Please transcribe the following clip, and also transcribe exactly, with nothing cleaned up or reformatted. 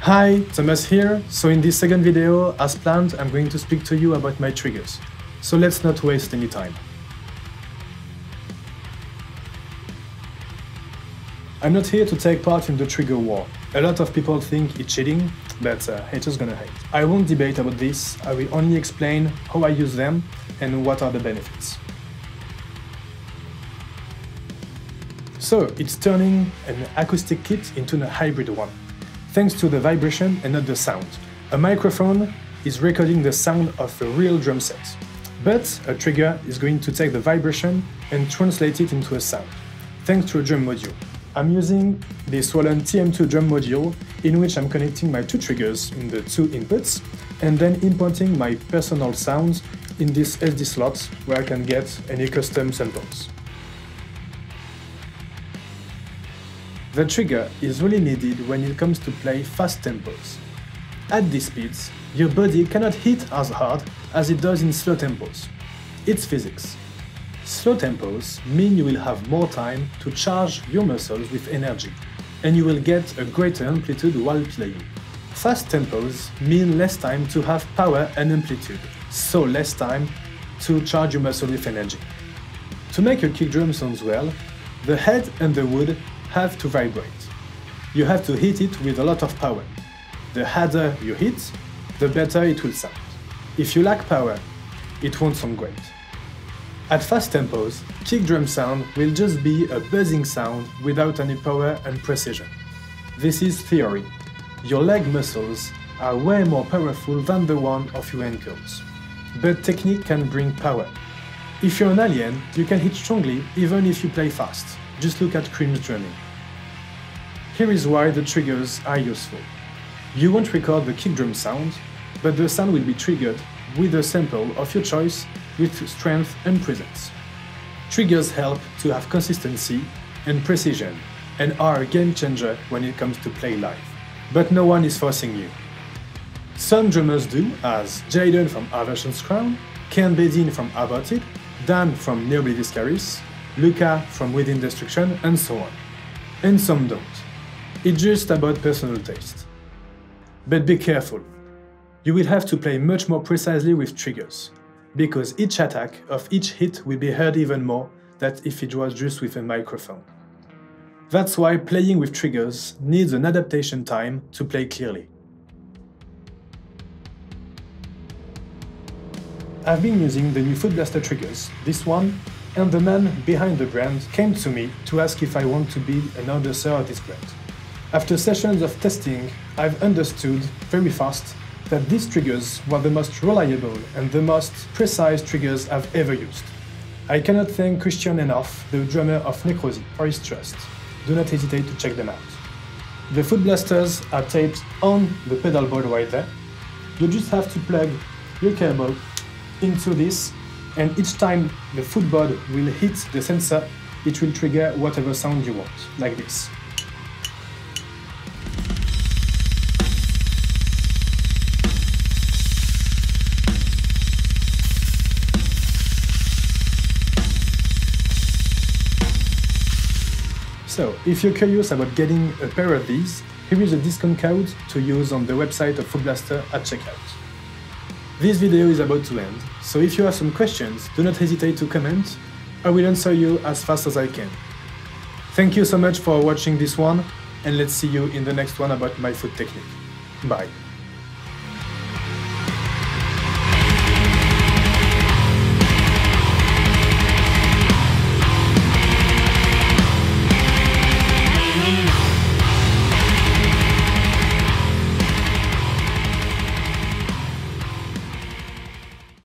Hi, Thomas here. So in this second video, as planned, I'm going to speak to you about my triggers. So let's not waste any time. I'm not here to take part in the trigger war. A lot of people think it's cheating, but uh, haters gonna hate. I won't debate about this, I will only explain how I use them and what are the benefits. So it's turning an acoustic kit into a hybrid one, thanks to the vibration and not the sound. A microphone is recording the sound of a real drum set, but a trigger is going to take the vibration and translate it into a sound, thanks to a drum module. I'm using the Swollen T M two drum module, in which I'm connecting my two triggers in the two inputs, and then importing my personal sounds in this S D slot, where I can get any custom samples. The trigger is really needed when it comes to play fast tempos. At these speeds, your body cannot hit as hard as it does in slow tempos. It's physics. Slow tempos mean you will have more time to charge your muscles with energy, and you will get a greater amplitude while playing. Fast tempos mean less time to have power and amplitude, so less time to charge your muscle with energy. To make your kick drum sound well, the head and the wood have to vibrate. You have to hit it with a lot of power. The harder you hit, the better it will sound. If you lack power, it won't sound great. At fast tempos, kick drum sound will just be a buzzing sound without any power and precision. This is theory. Your leg muscles are way more powerful than the one of your ankles. But technique can bring power. If you're an alien, you can hit strongly even if you play fast. Just look at Cream's drumming. Here is why the triggers are useful. You won't record the kick drum sound, but the sound will be triggered with a sample of your choice with strength and presence. Triggers help to have consistency and precision and are a game changer when it comes to play live. But no one is forcing you. Some drummers do, as Jaden from Aversion's Crown, Ken Bedin from About It, Dan from Neoblidis Caris, Luca from Within Destruction, and so on. And some don't. It's just about personal taste. But be careful. You will have to play much more precisely with triggers, because each attack of each hit will be heard even more than if it was just with a microphone. That's why playing with triggers needs an adaptation time to play clearly. I've been using the new Foot Blaster triggers, this one, and the man behind the brand came to me to ask if I want to be an endorser of this brand. After sessions of testing, I've understood very fast that these triggers were the most reliable and the most precise triggers I've ever used. I cannot thank Christian enough, the drummer of Necrosis, for his trust. Do not hesitate to check them out. The Foot Blasters are taped on the pedal board right there. You just have to plug your cable into this, and each time the footboard will hit the sensor, it will trigger whatever sound you want, like this. So, if you're curious about getting a pair of these, here is a discount code to use on the website of Foot Blaster at checkout. This video is about to end, so if you have some questions, do not hesitate to comment. I will answer you as fast as I can. Thank you so much for watching this one, and let's see you in the next one about my foot technique. Bye.